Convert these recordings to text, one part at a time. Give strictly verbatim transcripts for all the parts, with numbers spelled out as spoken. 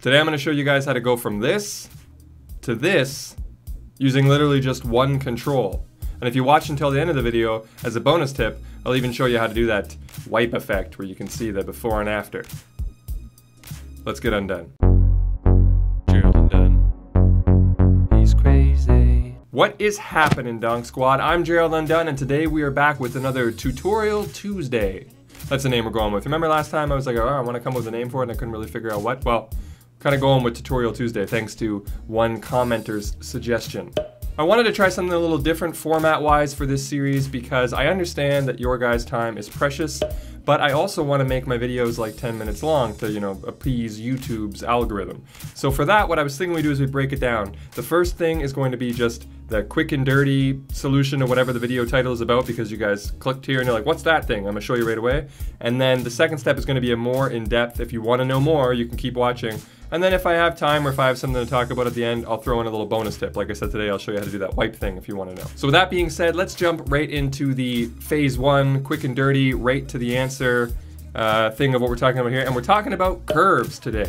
Today I'm going to show you guys how to go from this to this using literally just one control. And if you watch until the end of the video, as a bonus tip, I'll even show you how to do that wipe effect where you can see the before and after. Let's get undone. Gerald Undone. He's crazy. What is happening, Donk Squad? I'm Gerald Undone, and today we are back with another Tutorial Tuesday. That's the name we're going with. Remember last time I was like, oh, I want to come up with a name for it, and I couldn't really figure out what? Well, kind of going with Tutorial Tuesday, thanks to one commenter's suggestion. I wanted to try something a little different format-wise for this series because I understand that your guys' time is precious, but I also want to make my videos like ten minutes long to, you know, appease YouTube's algorithm. So for that, what I was thinking we do is we break it down. The first thing is going to be just the quick and dirty solution to whatever the video title is about, because you guys clicked here and you're like, what's that thing? I'm gonna show you right away. And then the second step is gonna be a more in-depth. If you wanna know more, you can keep watching. And then if I have time or if I have something to talk about at the end, I'll throw in a little bonus tip. Like I said today, I'll show you how to do that wipe thing if you wanna know. So with that being said, let's jump right into the phase one, quick and dirty, right to the answer uh, thing of what we're talking about here. And we're talking about curves today.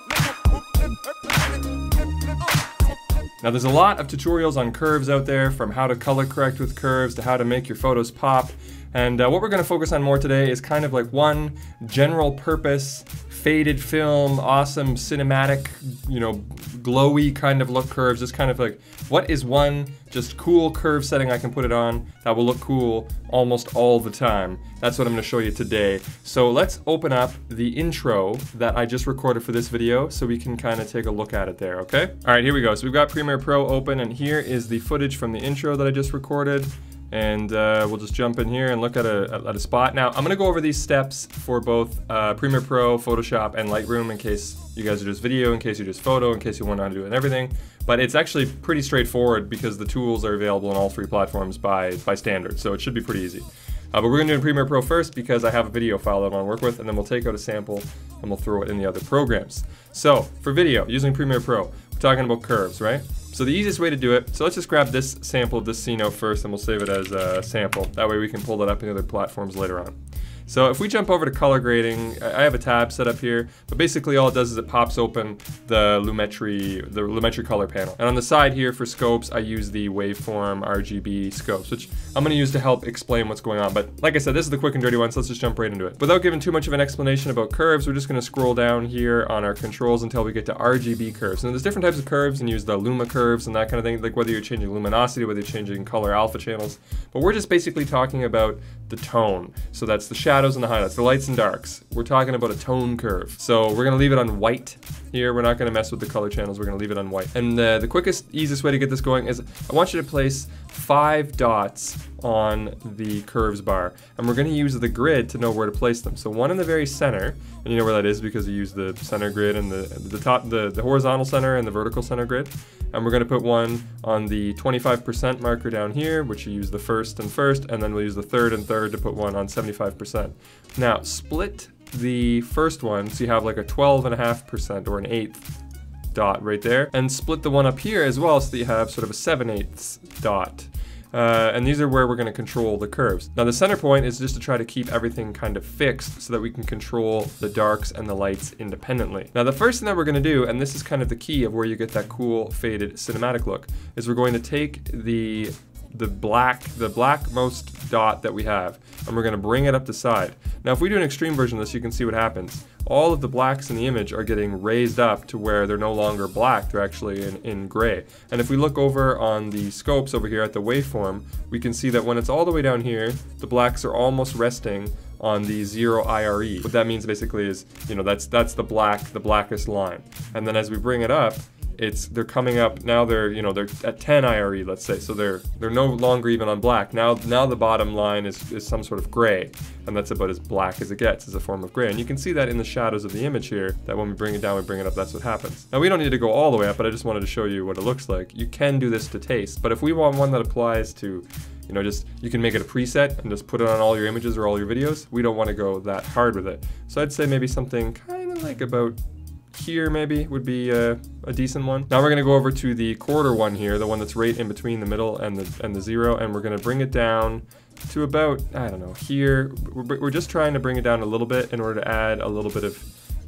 Now there's a lot of tutorials on curves out there, from how to color correct with curves to how to make your photos pop. And uh, what we're going to focus on more today is kind of like one general purpose, faded film, awesome cinematic, you know, glowy kind of look curves. Just kind of like, what is one just cool curve setting I can put it on that will look cool almost all the time? That's what I'm going to show you today. So let's open up the intro that I just recorded for this video so we can kind of take a look at it there, okay? All right, here we go. So we've got Premiere Pro open, and here is the footage from the intro that I just recorded. And uh, we'll just jump in here and look at a, at a spot. Now, I'm gonna go over these steps for both uh, Premiere Pro, Photoshop, and Lightroom in case you guys are just video, in case you're just photo, in case you want to know how to do it and everything. But it's actually pretty straightforward because the tools are available on all three platforms by, by standard, so it should be pretty easy. Uh, but we're gonna do Premiere Pro first because I have a video file that I wanna work with, and then we'll take out a sample and we'll throw it in the other programs. So, for video, using Premiere Pro, we're talking about curves, right? So the easiest way to do it, so let's just grab this sample of this C note first, and we'll save it as a sample. That way we can pull that up in the other platforms later on. So if we jump over to color grading, I have a tab set up here, but basically all it does is it pops open the Lumetri, the Lumetri color panel. And on the side here for scopes, I use the Waveform R G B scopes, which I'm gonna use to help explain what's going on. But like I said, this is the quick and dirty one, so let's just jump right into it. Without giving too much of an explanation about curves, we're just gonna scroll down here on our controls until we get to R G B curves. And there's different types of curves, and use the Luma curves and that kind of thing, like whether you're changing luminosity, whether you're changing color alpha channels. But we're just basically talking about the tone. So that's the shadows and the highlights, the lights and darks. We're talking about a tone curve. So we're gonna leave it on white here. We're not gonna mess with the color channels. We're gonna leave it on white. And uh, the quickest, easiest way to get this going is I want you to place five dots on the curves bar. And we're gonna use the grid to know where to place them. So one in the very center, and you know where that is because you use the center grid and the, the top, the, the horizontal center and the vertical center grid. And we're gonna put one on the twenty-five percent marker down here, which you use the first and first, and then we'll use the third and third to put one on seventy-five percent. Now, split the first one so you have like a twelve and a half percent or an eighth dot right there, and split the one up here as well so that you have sort of a seven eighths dot. Uh, and these are where we're going to control the curves. Now the center point is just to try to keep everything kind of fixed so that we can control the darks and the lights independently. Now the first thing that we're going to do, and this is kind of the key of where you get that cool faded cinematic look, is we're going to take the the black, the blackmost dot that we have, and we're going to bring it up the side. Now if we do an extreme version of this, you can see what happens. All of the blacks in the image are getting raised up to where they're no longer black, they're actually in, in gray. And if we look over on the scopes over here at the waveform, we can see that when it's all the way down here, the blacks are almost resting on the zero I R E. What that means basically is, you know, that's that's the black, the blackest line. And then as we bring it up, it's they're coming up now. They're you know they're at ten I R E, let's say, so they're they're no longer even on black. Now now the bottom line is is some sort of gray, and that's about as black as it gets as a form of gray. And you can see that in the shadows of the image here. That when we bring it down, we bring it up. That's what happens. Now we don't need to go all the way up, but I just wanted to show you what it looks like. You can do this to taste, but if we want one that applies to, you know, just you can make it a preset and just put it on all your images or all your videos. We don't want to go that hard with it. So I'd say maybe something kind of like about here maybe would be a, a decent one. Now we're going to go over to the quarter one here, the one that's right in between the middle and the and the zero, and we're going to bring it down to about, I don't know, here. We're, we're just trying to bring it down a little bit in order to add a little bit of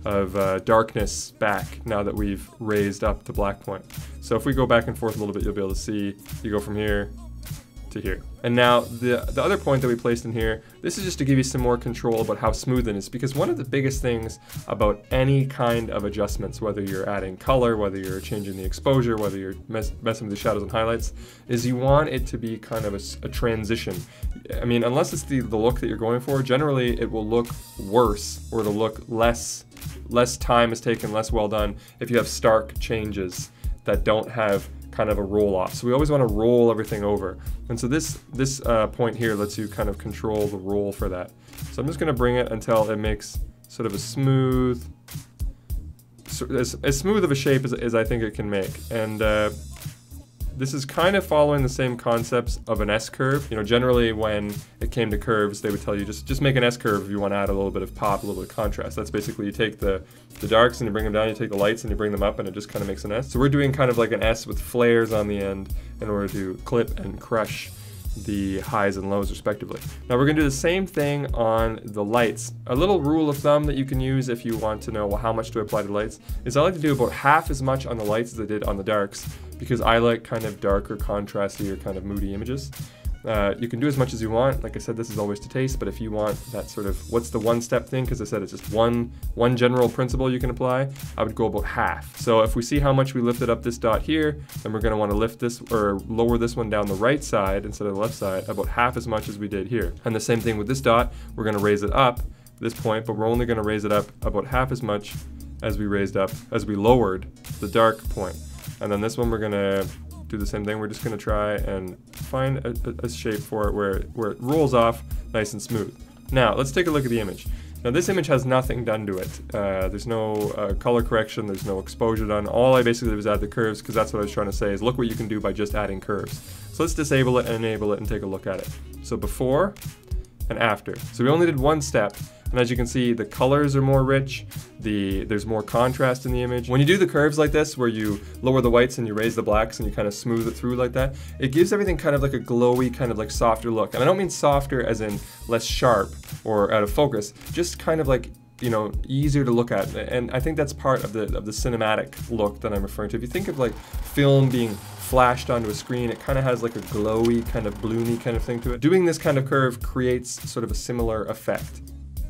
of uh, darkness back now that we've raised up the black point. So if we go back and forth a little bit, you'll be able to see, you go from here to here. And now the, the other point that we placed in here, this is just to give you some more control about how smooth it is, because one of the biggest things about any kind of adjustments, whether you're adding color, whether you're changing the exposure, whether you're mess, messing with the shadows and highlights, is you want it to be kind of a, a transition. I mean, unless it's the, the look that you're going for, generally it will look worse, or it'll look less, less time is taken, less well done if you have stark changes that don't have kind of a roll off. So we always want to roll everything over. And so this this uh, point here lets you kind of control the roll for that. So I'm just going to bring it until it makes sort of a smooth, as, as smooth of a shape as, as I think it can make. And uh, this is kind of following the same concepts of an S-curve. You know, generally when it came to curves, they would tell you just, just make an S-curve if you want to add a little bit of pop, a little bit of contrast. That's basically you take the, the darks and you bring them down, you take the lights and you bring them up, and it just kind of makes an S. So we're doing kind of like an S with flares on the end in order to clip and crush the highs and lows respectively. Now we're going to do the same thing on the lights. A little rule of thumb that you can use if you want to know, well, how much to apply to lights, is I like to do about half as much on the lights as I did on the darks, because I like kind of darker, contrasty, or kind of moody images. Uh, you can do as much as you want. Like I said, this is always to taste, but if you want that sort of, what's the one step thing, because I said it's just one, one general principle you can apply, I would go about half. So if we see how much we lifted up this dot here, then we're going to want to lift this, or lower this one down the right side instead of the left side, about half as much as we did here. And the same thing with this dot, we're going to raise it up this point, but we're only going to raise it up about half as much as we raised up, as we lowered the dark point. And then this one we're going to do the same thing. We're just going to try and find a, a, a shape for it where, where it rolls off nice and smooth. Now let's take a look at the image. Now this image has nothing done to it. Uh, there's no uh, color correction, there's no exposure done. All I basically did was add the curves, because that's what I was trying to say, is look what you can do by just adding curves. So let's disable it and enable it and take a look at it. So before and after. So we only did one step. And as you can see, the colors are more rich, the, there's more contrast in the image. When you do the curves like this, where you lower the whites and you raise the blacks and you kind of smooth it through like that, it gives everything kind of like a glowy, kind of like softer look. And I don't mean softer as in less sharp or out of focus, just kind of like, you know, easier to look at. And I think that's part of the, of the cinematic look that I'm referring to. If you think of like film being flashed onto a screen, it kind of has like a glowy, kind of bloomy kind of thing to it. Doing this kind of curve creates sort of a similar effect.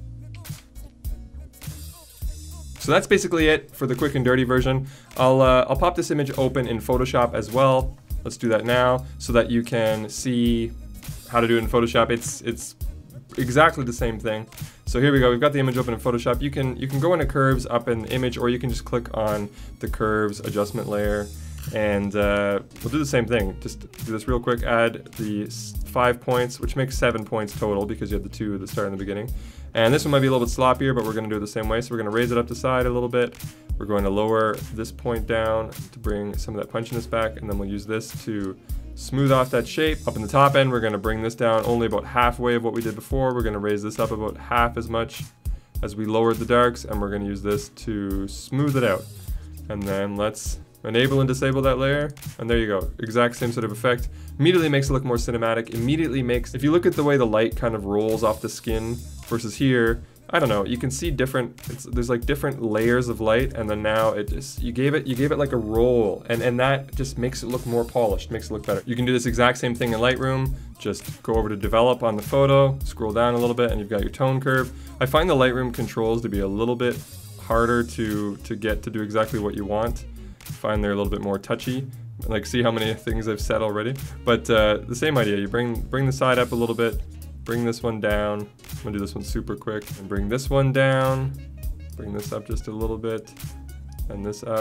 So that's basically it for the quick and dirty version. I'll, uh, I'll pop this image open in Photoshop as well. Let's do that now so that you can see how to do it in Photoshop. It's, it's exactly the same thing. So here we go, we've got the image open in Photoshop. You can, you can go into curves up in the image, or you can just click on the curves adjustment layer, and uh, we'll do the same thing. Just do this real quick, add the five points, which makes seven points total because you have the two at the start and the beginning. And this one might be a little bit sloppier, but we're going to do it the same way. So we're going to raise it up the side a little bit. We're going to lower this point down to bring some of that punchiness back, and then we'll use this to smooth off that shape. Up in the top end, we're going to bring this down only about halfway of what we did before. We're going to raise this up about half as much as we lowered the darks, and we're going to use this to smooth it out. And then let's enable and disable that layer, and there you go. Exact same sort of effect. Immediately makes it look more cinematic. Immediately makes, if you look at the way the light kind of rolls off the skin versus here, I don't know, you can see different, it's, there's like different layers of light, and then now it just, you gave it you gave it like a roll, and, and that just makes it look more polished, makes it look better. You can do this exact same thing in Lightroom. Just go over to develop on the photo, scroll down a little bit, and you've got your tone curve. I find the Lightroom controls to be a little bit harder to, to get to do exactly what you want. I find they're a little bit more touchy. Like, see how many things I've said already? But uh, the same idea, you bring, bring the side up a little bit, bring this one down. I'm gonna do this one super quick, and bring this one down, bring this up just a little bit, and this up.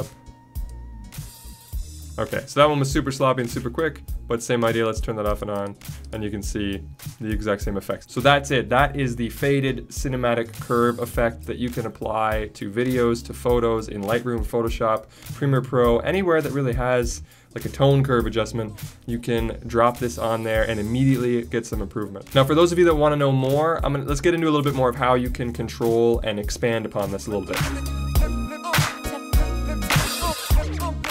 Okay, so that one was super sloppy and super quick, but same idea. Let's turn that off and on, and you can see the exact same effects. So that's it. That is the faded cinematic curve effect that you can apply to videos, to photos in Lightroom, Photoshop, Premiere Pro, anywhere that really has like a tone curve adjustment. You can drop this on there and immediately get some improvement. Now, for those of you that want to know more, I'm gonna, let's get into a little bit more of how you can control and expand upon this a little bit.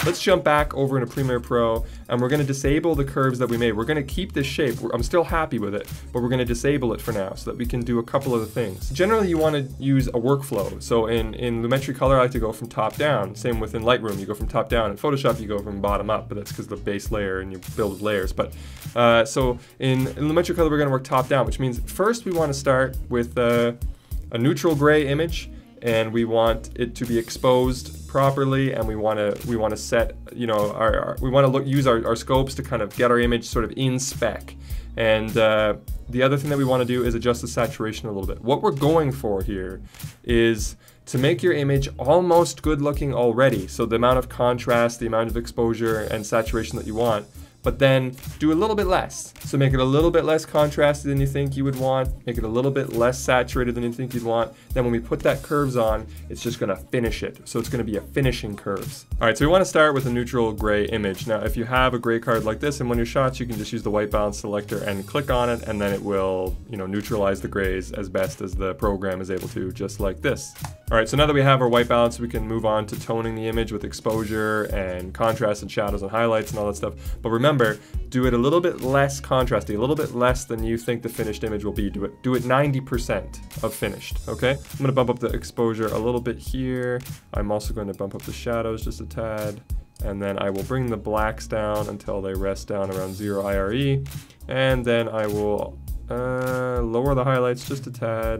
Let's jump back over into Premiere Pro, and we're going to disable the curves that we made. We're going to keep this shape. I'm still happy with it, but we're going to disable it for now so that we can do a couple of things. Generally, you want to use a workflow. So in, in Lumetri Color, I like to go from top down. Same within Lightroom, you go from top down. In Photoshop, you go from bottom up, but that's because of the base layer and you build with layers. But uh, so in, in Lumetri Color, we're going to work top down, which means first we want to start with uh, a neutral gray image, and we want it to be exposed properly, and we want to we want to set, you know, our, our we want to look use our, our scopes to kind of get our image sort of in spec. And uh, the other thing that we want to do is adjust the saturation a little bit. What we're going for here is to make your image almost good looking already. So the amount of contrast, the amount of exposure and saturation that you want, but then do a little bit less. So make it a little bit less contrasted than you think you would want, make it a little bit less saturated than you think you'd want. Then when we put that curves on, it's just gonna finish it. So it's gonna be a finishing curves. All right, so we wanna start with a neutral gray image. Now, if you have a gray card like this in one of your shots, you can just use the white balance selector and click on it, and then it will, you know, neutralize the grays as best as the program is able to, just like this. All right, so now that we have our white balance, we can move on to toning the image with exposure and contrast and shadows and highlights and all that stuff. But remember, do it a little bit less contrasty, a little bit less than you think the finished image will be. Do it, do it ninety percent of finished, okay? I'm gonna bump up the exposure a little bit here. I'm also going to bump up the shadows just a tad. And then I will bring the blacks down until they rest down around zero I R E. And then I will uh, lower the highlights just a tad.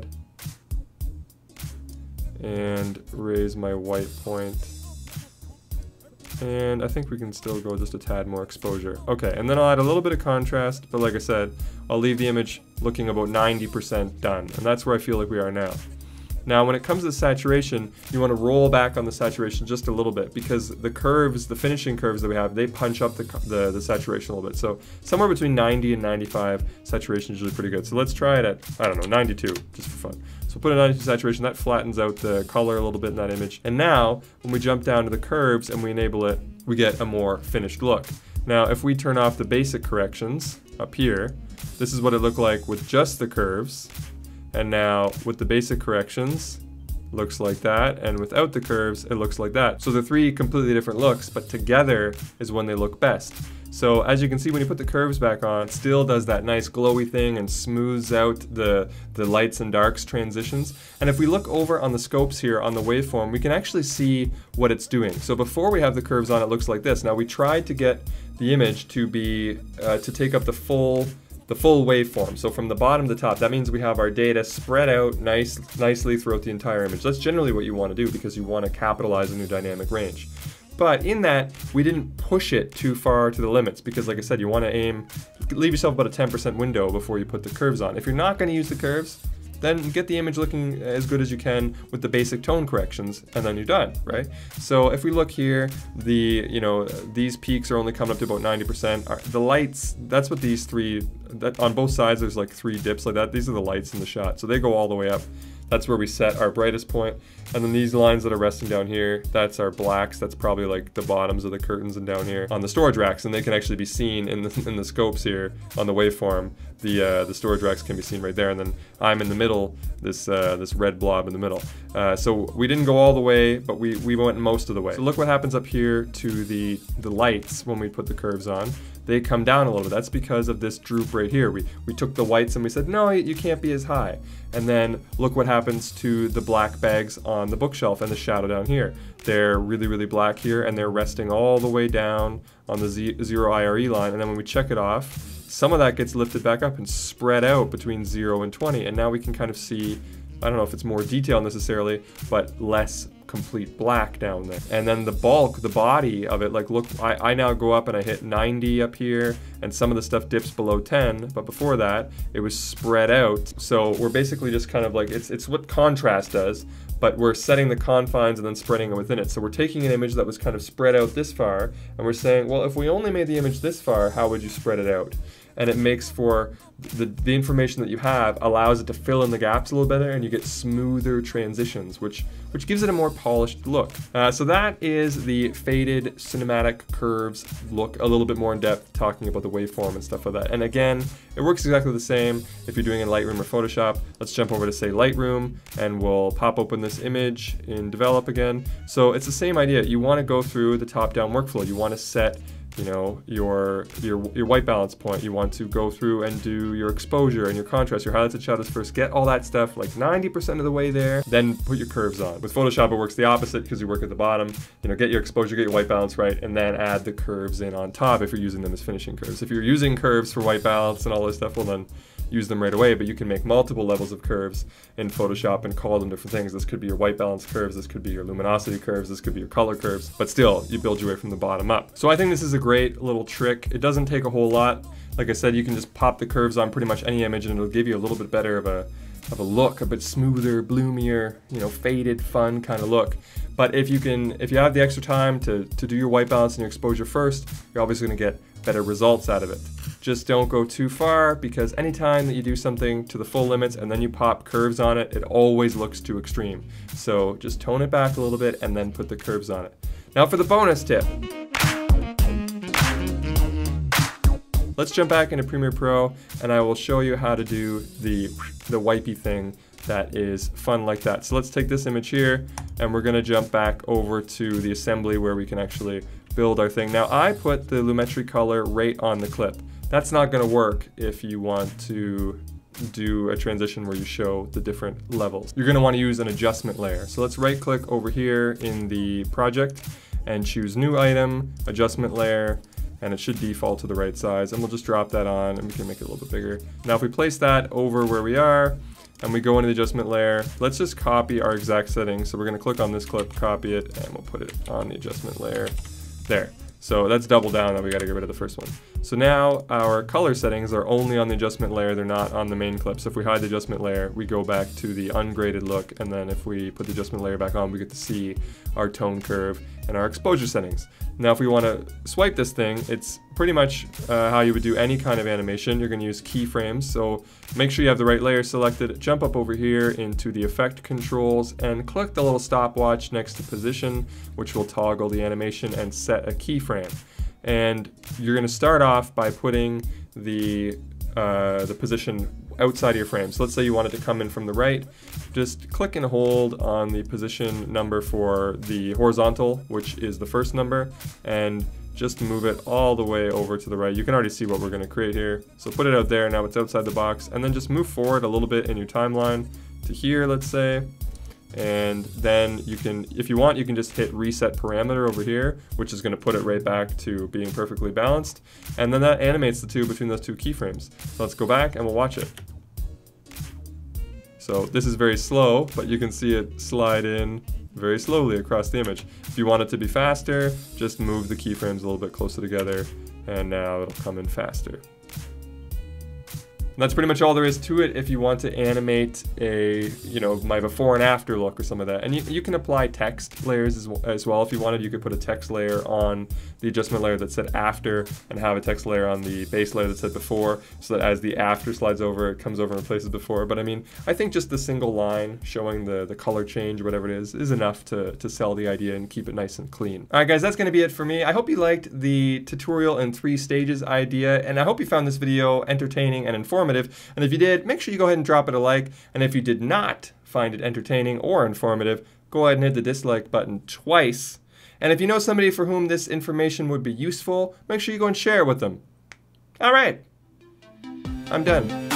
And raise my white point. And I think we can still go just a tad more exposure. Okay, and then I'll add a little bit of contrast, but like I said, I'll leave the image looking about ninety percent done, and that's where I feel like we are now. Now, when it comes to saturation, you want to roll back on the saturation just a little bit, because the curves, the finishing curves that we have, they punch up the, the, the saturation a little bit. So somewhere between ninety and ninety-five, saturation is usually pretty good. So let's try it at, I don't know, ninety-two, just for fun. So put a ninety-two saturation, that flattens out the color a little bit in that image. And now, when we jump down to the curves and we enable it, we get a more finished look. Now, if we turn off the basic corrections up here, this is what it looked like with just the curves. And now with the basic corrections, looks like that, and without the curves, it looks like that. So they're three completely different looks, but together is when they look best. So as you can see, when you put the curves back on, it still does that nice glowy thing and smooths out the, the lights and darks transitions. And if we look over on the scopes here on the waveform, we can actually see what it's doing. So before we have the curves on, it looks like this. Now we tried to get the image to be, uh, to take up the full the full waveform. So from the bottom to the top, that means we have our data spread out nice, nicely throughout the entire image. That's generally what you want to do because you want to capitalize on your dynamic range. But in that, we didn't push it too far to the limits because, like I said, you want to aim, leave yourself about a ten percent window before you put the curves on. If you're not going to use the curves, then get the image looking as good as you can with the basic tone corrections, and then you're done, right? So if we look here, the, you know, these peaks are only coming up to about ninety percent. The lights, that's what these three, that on both sides there's like three dips like that. These are the lights in the shot, so they go all the way up. That's where we set our brightest point. And then these lines that are resting down here, that's our blacks. That's probably like the bottoms of the curtains and down here on the storage racks, and they can actually be seen in the, in the scopes here on the waveform. The uh, the storage racks can be seen right there, and then I'm in the middle, this uh, this red blob in the middle. Uh, so we didn't go all the way, but we, we went most of the way. So look what happens up here to the, the lights when we put the curves on. They come down a little bit. That's because of this droop right here. We, we took the whites and we said, no, you can't be as high. And then look what happens to the black bags on the bookshelf and the shadow down here. They're really, really black here, and they're resting all the way down on the Z zero I R E line. And then when we check it off, some of that gets lifted back up and spread out between zero and twenty. And now we can kind of see, I don't know if it's more detail necessarily, but less complete black down there. And then the bulk, the body of it, like look, I, I now go up and I hit ninety up here, and some of the stuff dips below ten, but before that, it was spread out. So we're basically just kind of like, it's, it's what contrast does, but we're setting the confines and then spreading it within it. So we're taking an image that was kind of spread out this far, and we're saying, well, if we only made the image this far, how would you spread it out? and it makes for the, the information that you have allows it to fill in the gaps a little better, and you get smoother transitions, which which gives it a more polished look. Uh, so that is the faded cinematic curves look, a little bit more in depth, talking about the waveform and stuff like that. And again, it works exactly the same if you're doing it in Lightroom or Photoshop. Let's jump over to, say, Lightroom, and we'll pop open this image in Develop again. So it's the same idea. You want to go through the top-down workflow. You want to set, you know, your, your your white balance point. You want to go through and do your exposure and your contrast, your highlights and shadows first. Get all that stuff like ninety percent of the way there, then put your curves on. With Photoshop, it works the opposite because you work at the bottom. You know, get your exposure, get your white balance right, and then add the curves in on top if you're using them as finishing curves. If you're using curves for white balance and all this stuff, well then use them right away, but you can make multiple levels of curves in Photoshop and call them different things. This could be your white balance curves, this could be your luminosity curves, this could be your color curves, but still, you build your way from the bottom up. So I think this is a great little trick. It doesn't take a whole lot. Like I said, you can just pop the curves on pretty much any image and it'll give you a little bit better of a of a look, a bit smoother, bloomier, you know, faded, fun kind of look. But if you can, if you have the extra time to, to do your white balance and your exposure first, you're obviously gonna get better results out of it. Just don't go too far, because anytime that you do something to the full limits and then you pop curves on it, it always looks too extreme. So just tone it back a little bit and then put the curves on it. Now for the bonus tip. Let's jump back into Premiere Pro and I will show you how to do the, the wipey thing that is fun like that. So let's take this image here and we're gonna jump back over to the assembly where we can actually build our thing. Now I put the Lumetri color right on the clip. That's not gonna work if you want to do a transition where you show the different levels. You're gonna wanna use an adjustment layer. So let's right click over here in the project and choose New Item, Adjustment Layer, and it should default to the right size, and we'll just drop that on and we can make it a little bit bigger. Now if we place that over where we are and we go into the adjustment layer, let's just copy our exact settings. So we're gonna click on this clip, copy it, and we'll put it on the adjustment layer there. So that's double down, and we gotta get rid of the first one. So now our color settings are only on the adjustment layer, they're not on the main clip. So if we hide the adjustment layer, we go back to the ungraded look, and then if we put the adjustment layer back on, we get to see our tone curve and our exposure settings. Now if we wanna swipe this thing, it's pretty much uh, how you would do any kind of animation. You're gonna use keyframes, so make sure you have the right layer selected, jump up over here into the effect controls, and click the little stopwatch next to position, which will toggle the animation and set a keyframe. And you're gonna start off by putting the, uh, the position outside of your frame. So let's say you want it to come in from the right, just click and hold on the position number for the horizontal, which is the first number, and just move it all the way over to the right. You can already see what we're gonna create here. So put it out there, now it's outside the box, and then just move forward a little bit in your timeline to here, let's say, and then you can, if you want, you can just hit reset parameter over here, which is gonna put it right back to being perfectly balanced, and then that animates the two between those two keyframes. So let's go back and we'll watch it. So this is very slow, but you can see it slide in very slowly across the image. If you want it to be faster, just move the keyframes a little bit closer together, and now it'll come in faster. And that's pretty much all there is to it if you want to animate a, you know, my before and after look or some of that. And you, you can apply text layers as well, as well. If you wanted, you could put a text layer on the adjustment layer that said after and have a text layer on the base layer that said before, so that as the after slides over, it comes over and replaces before. But I mean, I think just the single line showing the, the color change or whatever it is, is enough to, to sell the idea and keep it nice and clean. All right, guys, that's gonna be it for me. I hope you liked the tutorial in three stages idea, and I hope you found this video entertaining and informative. And if you did, make sure you go ahead and drop it a like. And if you did not find it entertaining or informative, go ahead and hit the dislike button twice. And if you know somebody for whom this information would be useful, make sure you go and share it with them. All right, I'm done.